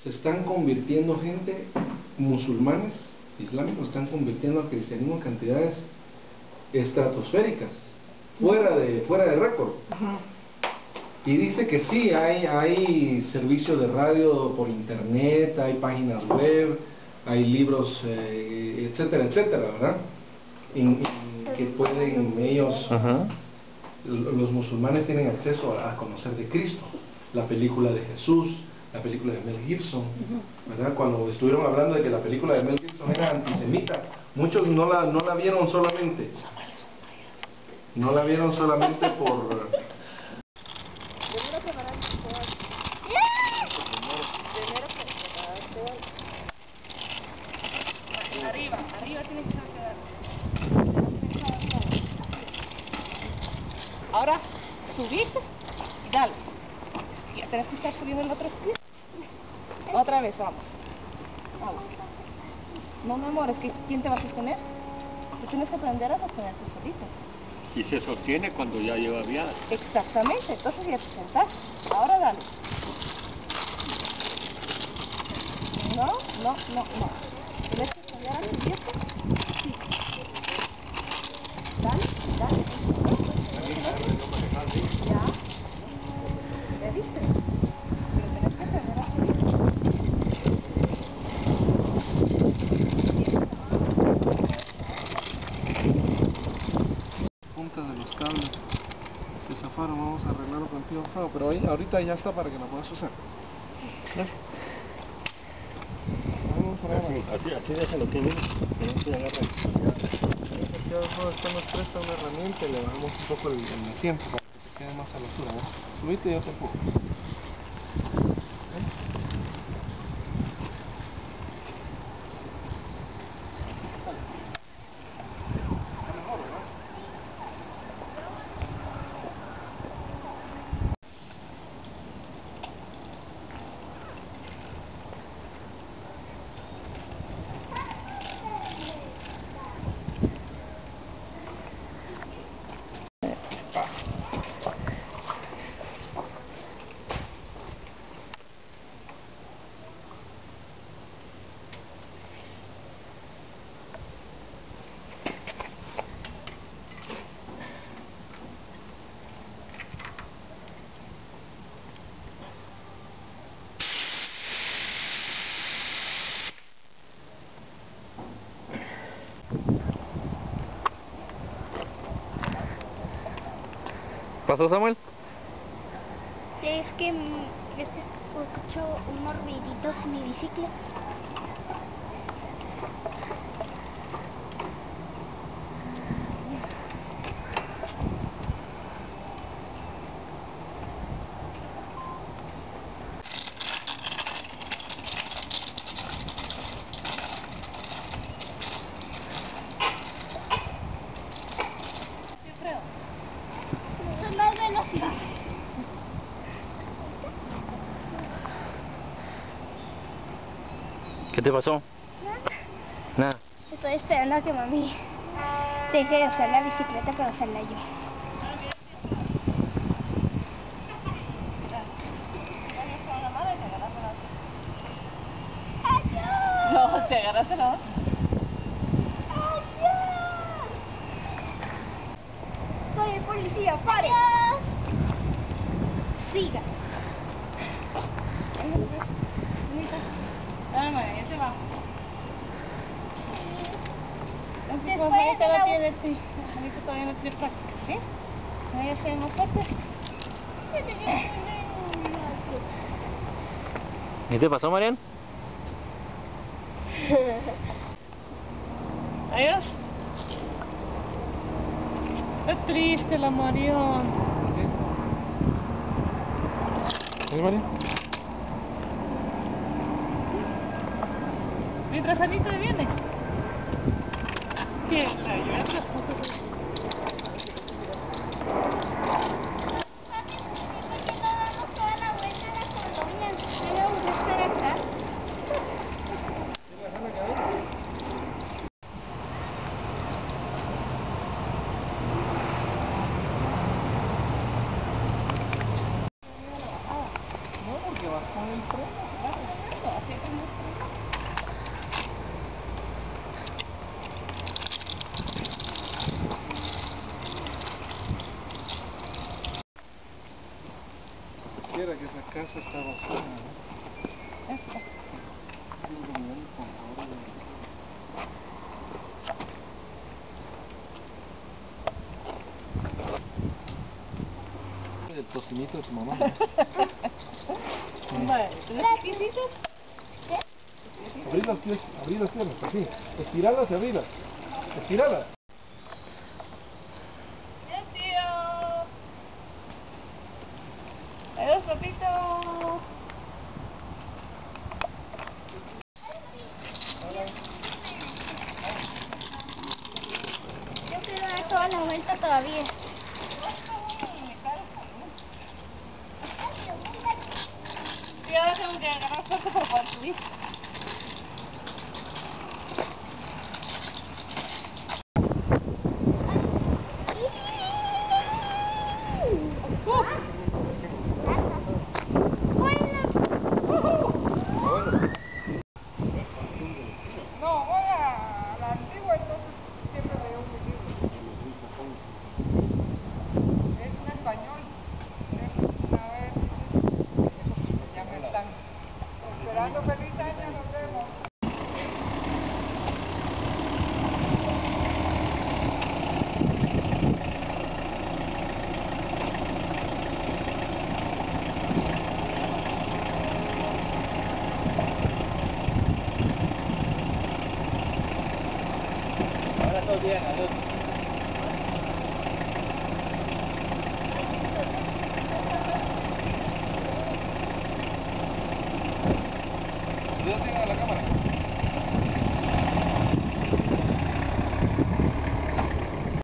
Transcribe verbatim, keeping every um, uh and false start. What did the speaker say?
Se están convirtiendo gente, musulmanes, islámicos, están convirtiendo al cristianismo en cantidades estratosféricas, fuera de, fuera de récord. Y dice que sí, hay, hay servicios de radio por internet, hay páginas web, hay libros, eh, etcétera, etcétera, ¿verdad? En, en que pueden ellos, Ajá. los musulmanes tienen acceso a, a conocer de Cristo, la película de Jesús, la película de Mel Gibson, ¿verdad? Cuando estuvieron hablando de que la película de Mel Gibson era antisemita, muchos no la, no la vieron solamente, no la vieron solamente por... Arriba, arriba tienes que quedar. Ahora subiste y dale. Ya tenés que estar subiendo en otros pies. Otra vez, vamos. Vamos. No me amores, ¿quién te va a sostener? Tú tienes que aprender a sostenerte solito. Y se sostiene cuando ya lleva viada. Exactamente, entonces ya te sentás. Ahora dale. No, no, no, no. Tienes que estudiar a subirte. Sí. Dale, dale. Ya. ¿Ya viste? Pero tenés que aprender a subir. Puntas de los cables se zafaron, vamos a arreglarlo contigo, pero ahí, ahorita ya está para que lo puedas usar. ¿Eh? Así, así, así déjalo que viene, que no se agarra. Aquí abajo está nos presta una herramienta y le bajamos un poco el, el asiento para que se quede más a la altura, ¿no? Subite y yo te empujo. ¿Pasó, Samuel? Es que, es que escucho unos ruiditos en mi bicicleta. Son más velocidad. ¿Qué te pasó? Nada. Estoy esperando a que mami deje de usar la bicicleta para usarla yo. No, te agarras la otra. Soy el policía, pare. Siga. Dale, ya se va. Después Ahorita de la- no tiene, sí. Ahorita todavía no tiene práctica, ¿sí? Ahí ya se más fuerte. ¿Qué te pasó, Marian? Adiós. Está triste la Marión. ¿Sí, María? Mientras Anita viene. ¿Qué? La ayuda. No, porque vas con el freno. Pareciera que esa casa está vacía, ¿no? Esta. El tocinito de tu mamá. Vale, ¿tienes piecitos? Abrir las piernas, abrir las piernas, así. Estirarlas y abrirlas. Estirarlas. ¡Bien, tío! ¡Adiós, papito! Yo quiero dar toda la vuelta todavía. Sí, ahora tengo que agarrar fuerte para poder subir. No, voy a la antigua, entonces siempre me dio un libro. Es un español. Una vez, ya me están esperando. Feliz año, nos vemos. Ahora todo bien, adiós. ¿Dónde tiene la cámara?